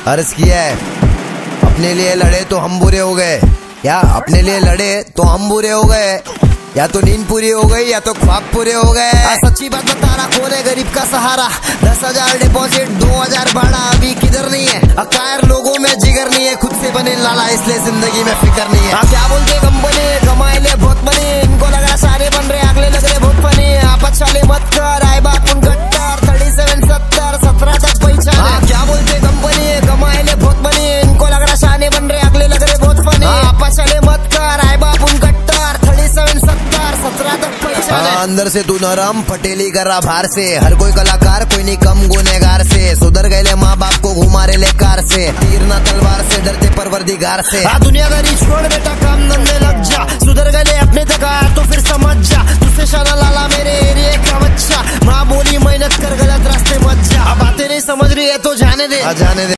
अर्ज किया है, अपने लिए लड़े तो हम बुरे हो गए। या अपने लिए लड़े तो हम बुरे हो गए, या तो नींद पूरी हो गई या तो ख्वाब पूरे हो गए। सच्ची बात बता रहा, कौन है गरीब का सहारा? 10,000 डिपॉजिट 2,000 भाड़ा, अभी किधर नहीं है। अकायर लोगों में जिगर नहीं है, खुद से बने लाला इसलिए जिंदगी में फिक्र नहीं है। क्या बोलते कंपनी कमाए ले बहुत बने, इनको लग रहा सारे बन रहे, अगले लग रहे बहुत फनी। आप अच्छा ले मत कर, आए बात उन गट्टर 37 70 17 तक पहचान। क्या बोलते कंपनी कमाए ले बहुत बने, इनको लग रहा शाने बन रहे, अगले लग रहे बहुत फनी। आप अच्छा ले मत कर, आए बाप उन गट्टर 37 70 17 तक पहचान। अंदर से तू नरम पटेली कर रहा बाहर से, हर कोई कलाकार कोई नहीं कम गुनेगार से। सुधर गए माँ बाप को घुमा रहे ले कार से, तीर ना तलवार से डरते परवरदिगार से। दुनियादारी छोड़ बेटा काम धंधे लग जा, सुधर गए अपने तक आया तो फिर समझ जा। तुझसे शाना लाला मेरे एरिया का बच्चा, माँ बोली मेहनत कर गलत रास्ते मत जा। अब बातें नहीं समझ रही है तो जाने दे।